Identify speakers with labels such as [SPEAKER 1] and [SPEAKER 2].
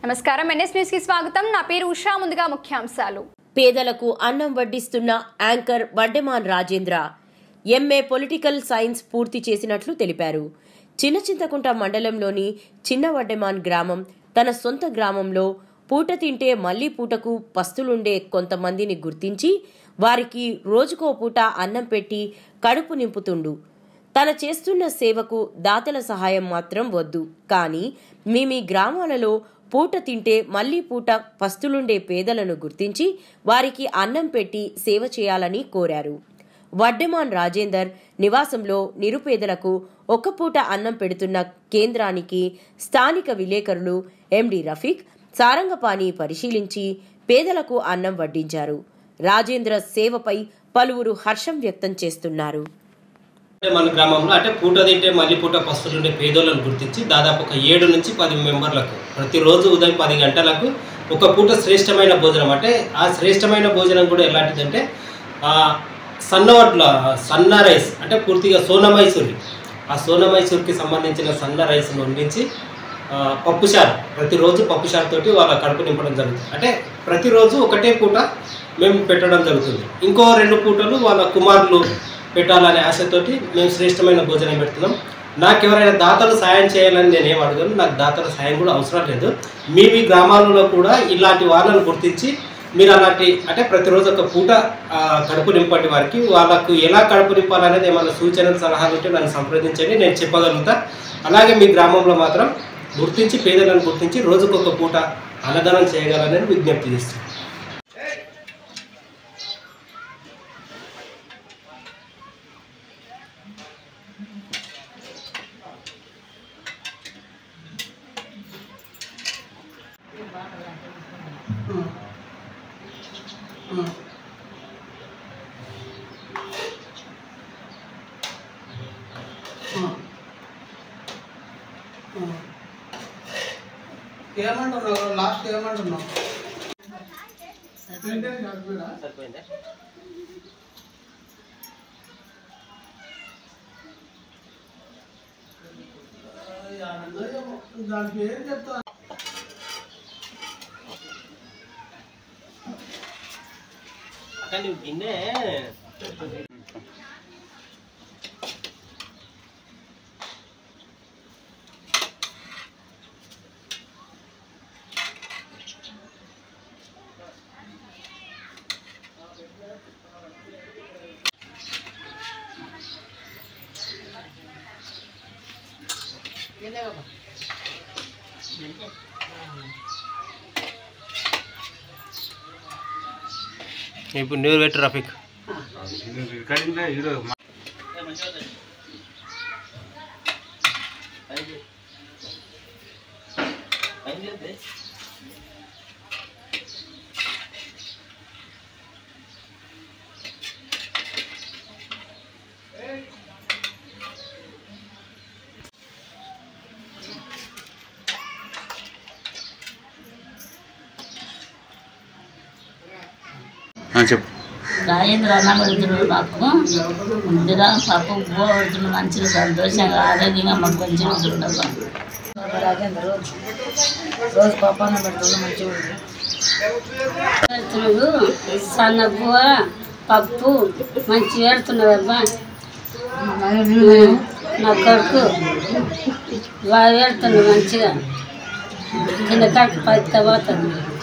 [SPEAKER 1] నమస్కారం NS news కి స్వాగతం నా పేరు ఉషా ముందుగా ముఖ్యాంశాలు
[SPEAKER 2] పేదలకు అన్నం వడ్డిస్తున్న anchor Vaddeman Rajendra MA political science పూర్తి చేసినట్లు తెలిపారు. చిన్నచింతకుంట మండలంలోని చిన్న వడ్డెమాన్ గ్రామం తన సొంత గ్రామంలో పూట తింటే మళ్లీ పూటకు పస్తులుండే కొంతమందిని గుర్తించి వారికి రోజుకో పూట అన్నం పెట్టి కడుపు నింపుతుండు. తన చేస్తున్న సేవకు దాతల సహాయం మాత్రం వద్దు, కానీ మీ గ్రామాలలో పూట తింటే మళ్లీ పూట పస్తులుండే పేదలను గుర్తించి వారికి అన్నం పెట్టి సేవ చేయాలని కోరారు. వడ్డెమాన్ రాజేందర్ నివాసంలో నిరుపేదలకు ఒక్క పూట అన్నం పెడుతున్న కేంద్రానికి స్థానిక విలేకరులు ఎండి రఫీక్, సారంగపాణి పరిశీలించి పేదలకు అన్నం వడ్డించారు. రాజేంద్ర సేవపై పలువురు హర్షం వ్యక్తం చేస్తున్నారు.
[SPEAKER 3] మన గ్రామంలో అంటే పూట తింటే మళ్ళీ పూట పస్తులుండే పేదోళ్ళను గుర్తించి దాదాపు ఒక 7 నుంచి 10 మెంబర్లకు ప్రతిరోజు ఉదయం 10 గంటలకు ఒక పూట శ్రేష్టమైన భోజనం, అంటే ఆ శ్రేష్టమైన భోజనం కూడా ఎలాంటిదంటే సన్న రైస్, అంటే పూర్తిగా సోనా మైసూరి, ఆ సోనా మైసూర్కి సంబంధించిన సన్న రైస్ను వండించి పప్పుచారు, ప్రతిరోజు పప్పుచారుతోటి వాళ్ళ కడుపు నింపడం జరుగుతుంది. అంటే ప్రతిరోజు ఒకటే పూట మేము పెట్టడం జరుగుతుంది. ఇంకో 2 పూటలు వాళ్ళ కుమారులు పెట్టాలనే ఆశతోటి మేము శ్రేష్టమైన భోజనం పెడుతున్నాం. నాకు ఎవరైనా దాతలు సాయం చేయాలని నేనేం అడగను, నాకు దాతల సాయం కూడా అవసరం లేదు. మీ గ్రామాలలో కూడా ఇలాంటి వాళ్ళను గుర్తించి మీరు అలాంటి అంటే ప్రతిరోజు ఒక పూట కడుపు నింపండి. వారికి వాళ్ళకు ఎలా కడుపు నింపాలనేది ఏమైనా సూచనలు సలహాలు ఉంటే నన్ను సంప్రదించండి, నేను చెప్పగలుగుతా. అలాగే మీ గ్రామంలో మాత్రం గుర్తించి పేదలను గుర్తించి రోజుకొక పూట అన్నదానం చేయగలనని విజ్ఞప్తి చేస్తాను.
[SPEAKER 4] ఏమంటున్నావు లాస్ట్ ఏమంటున్నావు? దానికి ఏం చెప్తా
[SPEAKER 3] అక్కడ నువ్వు గిన్నె ఇప్పుడు నీరు పెట్టు రఫీక్.
[SPEAKER 5] చెప్పు. రాజేంద్ర అన్న పెడుతున్నాడు, మాకు ముందుగా పప్పు ఉప్పు పెడుతున్నాడు, మంచిగా సంతోషంగా ఆరోగ్యంగా మాకు మంచిగా ఉంటుండగా. రాజేంద్ర రోజు పప్పు అన్న పెడుతున్నాడు, మంచిగా పెడుతున్నాడు. సన్న పువ్వ పప్పు మంచిగా పెడుతున్నాడు. అబ్బా నా కొడుకు బాగా పెడుతున్నాడు, మంచిగా కింద కాకి పైకి పోతుంది.